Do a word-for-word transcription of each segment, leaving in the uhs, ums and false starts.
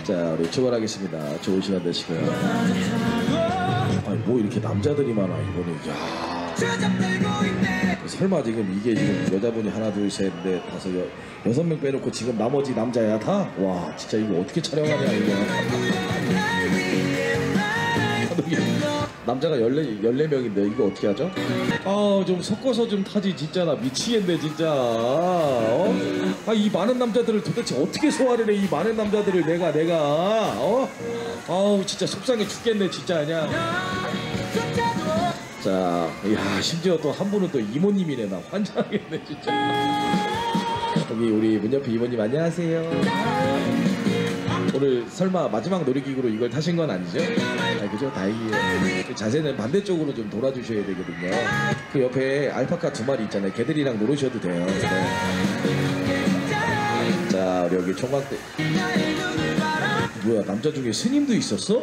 자, 우리 출발하겠습니다. 좋은 시간 되시고요. 아니, 뭐 이렇게 남자들이 많아, 이번에. 야, 설마 지금 이게 지금 여자분이 하나, 둘, 셋, 넷, 다섯, 여, 여섯 명 빼놓고 지금 나머지 남자야, 다? 와, 진짜 이거 어떻게 촬영하냐, 이거. 남자가 열네, 열네 명인데 이거 어떻게 하죠? 아, 좀 섞어서 좀 타지. 진짜 나 미치겠네 진짜. 어? 아, 이 많은 남자들을 도대체 어떻게 소화를 해, 이 많은 남자들을 내가 내가 어? 아우, 진짜 속상해 죽겠네 진짜. 그냥 자, 야, 심지어 또 한 분은 또 이모님이네. 나 환장하겠네 진짜. 여기 우리 문 옆에 이모님 안녕하세요. 오늘 설마 마지막 놀이기구로 이걸 타신 건 아니죠? 아, 그죠? 다행이에요. 자세는 반대쪽으로 좀 돌아주셔야 되거든요. 그 옆에 알파카 두 마리 있잖아요. 걔들이랑 놀으셔도 돼요. 네. 자, 우리 여기 총각대. 뭐야, 남자 중에 스님도 있었어?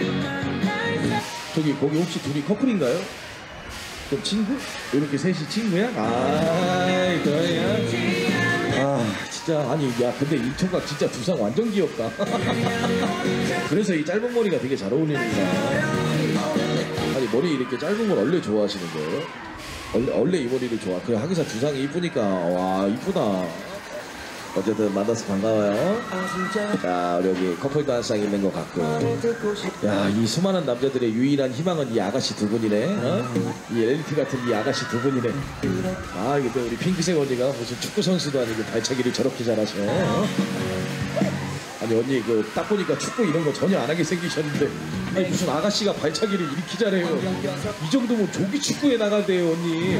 저기 거기 혹시 둘이 커플인가요? 그럼 친구? 이렇게 셋이 친구야? 아이, 그거야. 아, 진짜. 아니, 야, 근데 이 총각 진짜 두상 완전 귀엽다. 그래서 이 짧은 머리가 되게 잘 어울리는구나. 아니, 머리 이렇게 짧은 걸 원래 좋아하시는 거예요? 원래, 원래 이 머리를 좋아. 그래, 하기사 두상이 이쁘니까. 와, 이쁘다. 어쨌든 만나서 반가워요. 자, 우리 여기 커플도 한 쌍 있는 것 같고. 야, 이 수많은 남자들의 유일한 희망은 이 아가씨 두 분이네. 어? 이 엘리티 같은 이 아가씨 두 분이네. 아, 이게 또 우리 핑크색 언니가 무슨 축구 선수도 아니고 발차기를 저렇게 잘하셔. 어? 아니, 언니 그 딱 보니까 축구 이런 거 전혀 안 하게 생기셨는데, 아니 무슨 아가씨가 발차기를 이렇게 잘해요. 이 정도면 조기 축구에 나갈대요, 언니.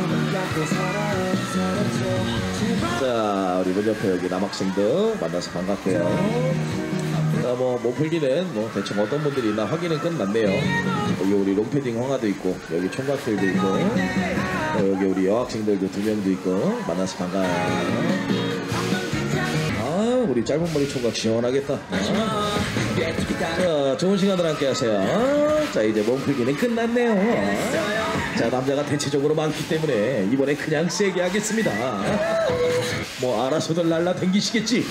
자, 우리 문 옆에 여기 남학생들 만나서 반갑게요. 자, 뭐 몸풀기는 뭐 대충 어떤 분들이 있나 확인은 끝났네요. 여기 우리 롱패딩 황화도 있고, 여기 총각들도 있고, 어, 여기 우리 여학생들도 두 명도 있고, 만나서 반가워요. 아, 우리 짧은 머리 총각 시원하겠다. 아. 자, 좋은 시간들 함께 하세요. 자, 이제 몸풀기는 끝났네요. 자, 남자가 대체적으로 많기 때문에 이번에 그냥 세게 하겠습니다. 뭐 알아서들 날라댕기시겠지.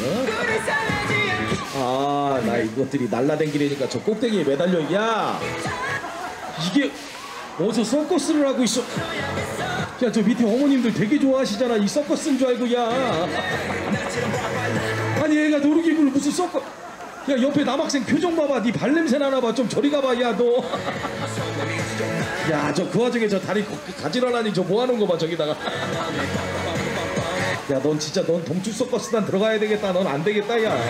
어? 아, 나 이것들이 날라댕기려니까 저 꼭대기에 매달려. 야, 이게 어디서 서커스를 하고 있어. 야, 저 밑에 어머님들 되게 좋아하시잖아. 이 서커스인 줄 알고. 야, 아니 얘가 놀이기구를 무슨 서커. 야, 옆에 남학생 표정 봐봐. 니 발냄새 나나봐. 좀 저리 가봐. 야, 너. 야, 저 그 와중에 저 다리 가지런하니 저 뭐하는 거 봐. 저기다가. 야, 넌 진짜 넌 동축 서커스단 들어가야 되겠다. 넌 안 되겠다. 야.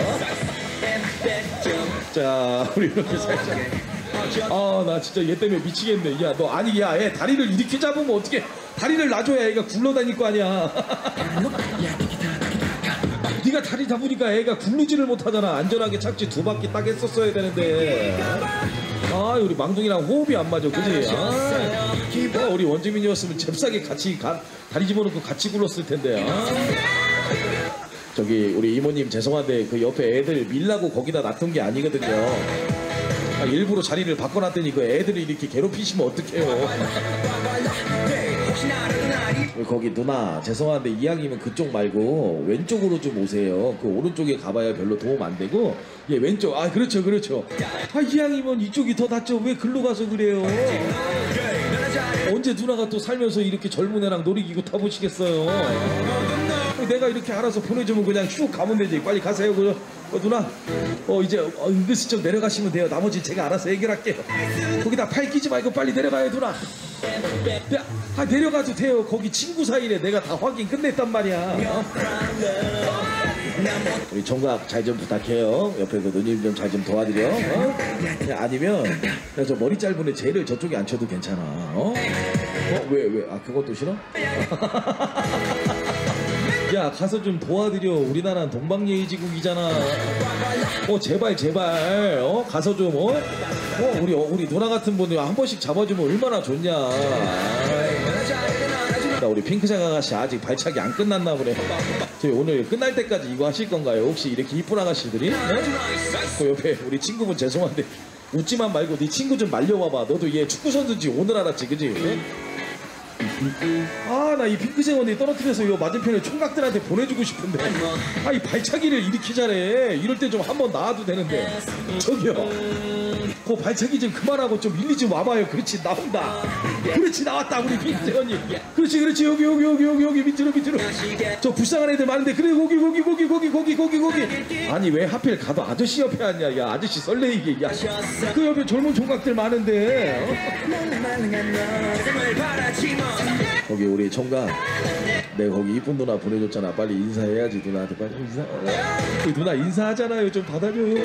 자, 우리 이렇게 살짝. 아, 나 진짜 얘 때문에 미치겠네. 야, 너 아니, 야, 얘 다리를 이렇게 잡으면 어떻게? 다리를 놔줘야 얘가 굴러다닐 거 아니야. 네가 다리 잡으니까 애가 굴르지를 못하잖아. 안전하게 착지 두 바퀴 딱 했었어야 되는데. 아, 우리 망둥이랑 호흡이 안 맞아, 그지? 아, 어, 우리 원지민이었으면 잽싸게 같이 가, 다리 집어넣고 같이 굴렀을 텐데. 아. 저기 우리 이모님 죄송한데 그 옆에 애들 밀라고 거기다 놔둔 게 아니거든요. 아, 일부러 자리를 바꿔놨더니 그 애들이 이렇게 괴롭히시면 어떡해요. 거기 누나 죄송한데 이왕이면 그쪽 말고 왼쪽으로 좀 오세요. 그 오른쪽에 가봐야 별로 도움 안 되고. 예, 왼쪽. 아, 그렇죠 그렇죠. 아, 이왕이면 이쪽이 더 낫죠. 왜 글로 가서 그래요. 언제 누나가 또 살면서 이렇게 젊은 애랑 놀이기구 타보시겠어요. 내가 이렇게 알아서 보내주면 그냥 쭉 가면 되지. 빨리 가세요. 그 어, 누나 어 이제 어, 은근슬쩍 내려가시면 돼요. 나머지 제가 알아서 해결할게요. 거기다 팔 끼지 말고 빨리 내려가요 누나. 야, 아, 내려가도 돼요. 거기 친구 사이래. 내가 다 확인 끝냈단 말이야. 어? 우리 총각 잘 좀 부탁해요. 옆에 그 누님 좀 잘 좀 도와드려. 어? 아니면 야, 저 머리 짧은 애 쟤를 저쪽에 앉혀도 괜찮아. 어? 어? 왜 왜? 아, 그것도 싫어? 야, 가서 좀 도와드려. 우리나라는 동방예의지국이잖아. 어, 제발 제발. 어, 가서 좀 어, 어 우리 어, 우리 누나 같은 분이 한 번씩 잡아주면 얼마나 좋냐. 나 우리 핑크색 아가씨 아직 발차기 안 끝났나 보네. 저희 오늘 끝날 때까지 이거 하실 건가요? 혹시 이렇게 이쁜 아가씨들이? 네? 그 옆에 우리 친구분 죄송한데 웃지만 말고 네 친구 좀 말려봐봐. 너도 얘 축구 선수인지 오늘 알았지, 그지? 네? 아, 나 이 핑크색 언니 떨어뜨려서 요 맞은편에 총각들한테 보내주고 싶은데. 아, 이 발차기를 이렇게 잘해. 이럴 때 좀 한번 나와도 되는데. 저기요. 그 발차기 좀 그만하고 좀 일리 좀 와봐요. 그렇지, 나온다. 그렇지, 나왔다, 우리 핑크색 언니. 그렇지, 그렇지, 여기, 여기, 여기, 여기, 여기, 밑으로, 밑으로. 저 불쌍한 애들 많은데, 그래, 거기, 거기, 거기, 거기, 거기, 거기, 거기. 아니, 왜 하필 가도 아저씨 옆에 앉냐, 야, 아저씨 설레이게, 야. 그 옆에 젊은 총각들 많은데. 어? 거기 우리 총각. 내가 거기 이쁜 누나 보내줬잖아. 빨리 인사해야지, 누나한테. 빨리 인사. 그 누나 인사하잖아요. 좀 받아줘요.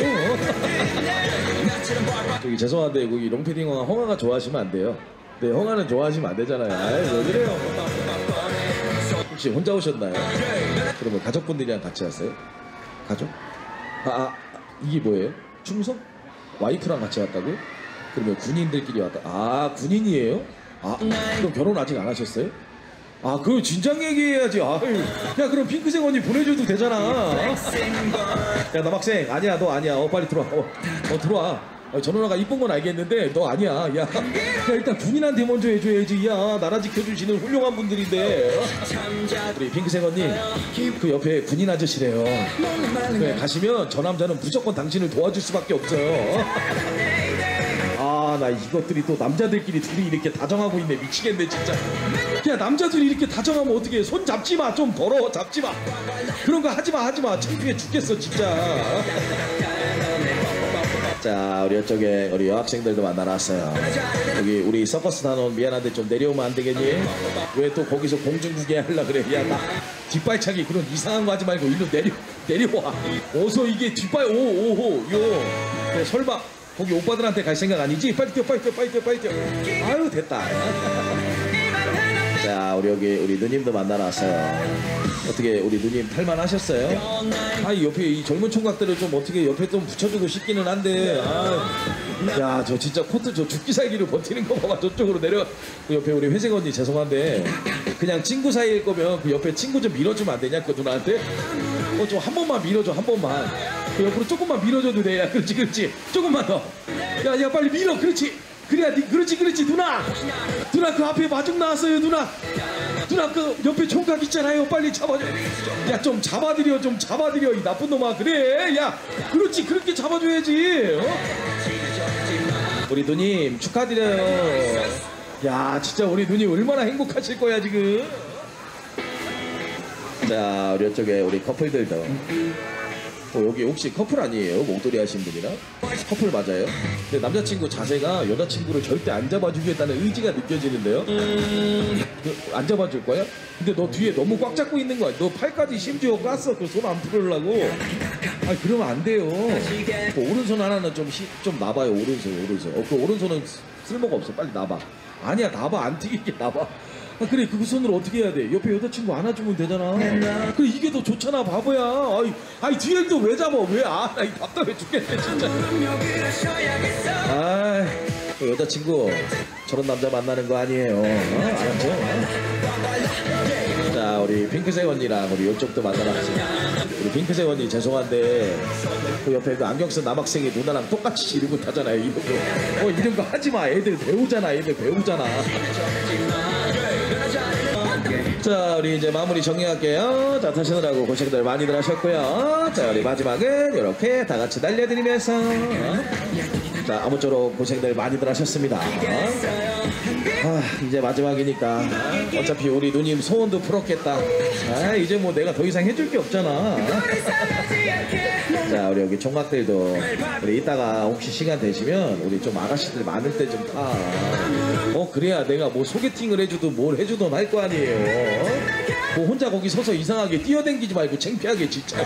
저기 죄송한데 거기 롱패딩 홍아가 좋아하시면 안 돼요. 네, 홍아는 좋아하시면 안 되잖아요. 아이, 왜 그래요? 혹시 혼자 오셨나요? 그러면 가족분들이랑 같이 왔어요? 가족? 아, 아 이게 뭐예요? 충성? 와이프랑 같이 왔다고요? 그러면 군인들끼리 왔다. 아, 군인이에요? 아, 그럼 결혼 아직 안 하셨어요? 아, 그거 진작 얘기해야지. 아유, 야, 그럼 핑크색 언니 보내줘도 되잖아. 야, 남학생, 아니야, 너 아니야. 어, 빨리 들어와. 어, 어 들어와. 어, 저 누나가 이쁜 건 알겠는데 너 아니야. 야, 야, 일단 군인한테 먼저 해줘야지. 야, 나라 지켜주시는 훌륭한 분들인데. 우리 핑크색 언니, 그 옆에 군인 아저씨래요. 그래, 가시면 저 남자는 무조건 당신을 도와줄 수밖에 없어요. 아, 나 이것들이 또 남자들끼리 둘이 이렇게 다정하고 있네. 미치겠네 진짜. 야, 남자들이 이렇게 다정하면 어떻게 해. 손 잡지마. 좀 더러워. 잡지마. 그런 거 하지마 하지마. 창피해 죽겠어 진짜. 자, 우리 이쪽에 우리 여학생들도 만나러 왔어요. 여기 우리 서커스 단원 미안한데 좀 내려오면 안 되겠니? 왜 또 거기서 공중구경 하려고 그래. 야, 나 뒷발차기 그런 이상한 거 하지 말고 일로 내려, 내려와. 어서 이게 뒷발 오오호 요. 그래, 설마 거기 오빠들한테 갈 생각 아니지? 빨리 뛰어 빨리 뛰어 빨리 뛰어 빨리 뛰어. 아유, 됐다. 자, 우리 여기 우리 누님도 만나러 왔어요. 어떻게 우리 누님 탈만 하셨어요? 아, 옆에 이 젊은 총각들을 좀 어떻게 옆에 좀 붙여주고 싶기는 한데. 아, 야, 저 진짜 코트 저 죽기 살기로 버티는 거 봐봐. 저쪽으로 내려. 그 옆에 우리 회색 언니 죄송한데 그냥 친구 사이일 거면 그 옆에 친구 좀 밀어주면 안 되냐? 그 누나한테? 어, 좀 한 번만 밀어줘. 한 번만. 그 옆으로 조금만 밀어줘도 돼. 야, 그렇지 그렇지. 조금만 더. 야, 야, 빨리 밀어. 그렇지. 그래야 니, 그렇지 그렇지. 누나, 누나 그 앞에 마중 나왔어요. 누나, 누나 그 옆에 총각 있잖아요. 빨리 잡아줘. 야, 좀 잡아드려. 좀 잡아드려 이 나쁜 놈아. 그래. 야, 그렇지. 그렇게 잡아줘야지. 어? 우리 누님 축하드려요. 야, 진짜 우리 누님 얼마나 행복하실 거야 지금. 자, 우리 이쪽에 우리 커플들도. 어, 여기 혹시 커플 아니에요? 목도리 하신 분이랑? 커플 맞아요? 근데 남자친구 자세가 여자친구를 절대 안 잡아주겠다는 의지가 느껴지는데요? 음... 그, 안 잡아줄 거야? 근데 너 뒤에 너무 꽉 잡고 있는 거야. 너 팔까지 심지어 깠어. 그 손 안 풀으려고. 아니, 그러면 안 돼요. 그 오른손 하나는 좀, 시, 좀 놔봐요. 오른손, 오른손. 어, 그 오른손은 쓸모가 없어. 빨리 놔봐. 아니야, 놔봐. 안 튀기게 놔봐. 아, 그래, 그 손으로 어떻게 해야 돼? 옆에 여자친구 안아주면 되잖아. 그래, 이게 더 좋잖아, 바보야. 아이, 아이 뒤에 또 왜 잡아? 왜? 아, 나 이 답답해 죽겠네, 진짜. 아, 그 여자친구 저런 남자 만나는 거 아니에요. 어? 알았죠? 자, 우리 핑크색 언니랑 우리 이쪽도 만나러 왔어요. 우리 핑크색 언니 죄송한데 그 옆에 그 안경 쓴 남학생이 누나랑 똑같이 이런 거 타잖아요. 이런 거. 어, 이런 거 하지 마. 애들 배우잖아. 애들 배우잖아. 자, 우리 이제 마무리 정리할게요. 자, 타시느라고 고생들 많이들 하셨고요. 자, 우리 마지막은 이렇게 다 같이 날려드리면서 자, 아무쪼록 고생들 많이들 하셨습니다. 아, 이제 마지막이니까 어차피 우리 누님 소원도 풀었겠다. 아, 이제 뭐 내가 더 이상 해줄 게 없잖아. 자, 우리 여기 총각들도 우리 이따가 혹시 시간 되시면 우리 좀 아가씨들 많을 때 좀 타. 어, 그래야 내가 뭐 소개팅을 해주든 뭘 해주든 할 거 아니에요. 뭐 혼자 거기 서서 이상하게 뛰어댕기지 말고 창피하게 진짜.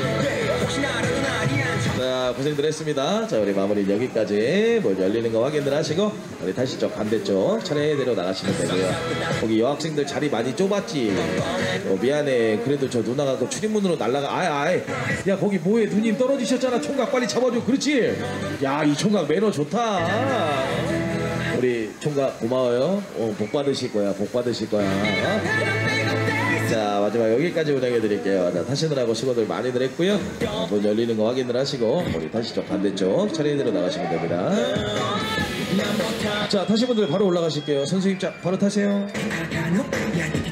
자, 고생들 했습니다. 자, 우리 마무리 여기까지 뭘 열리는 거 확인을 하시고 우리 다시 저 반대쪽 차례대로 나가시면 되고요. 거기 여학생들 자리 많이 좁았지. 어, 미안해. 그래도 저 누나가 그 출입문으로 날라가. 아이 아이. 야, 거기 뭐해? 누님 떨어지셨잖아. 총각 빨리 잡아줘. 그렇지. 야, 이 총각 매너 좋다. 우리 총각 고마워요. 어, 복 받으실 거야. 복 받으실 거야. 어? 자, 마지막 여기까지 운영해 드릴게요. 자, 타시느라고 수고들 많이들 했고요. 어, 문 열리는 거 확인을 하시고 우리 다시 저 반대쪽 차례대로 나가시면 됩니다. 자, 타신 분들 바로 올라가실게요. 선생님, 자, 바로 타세요.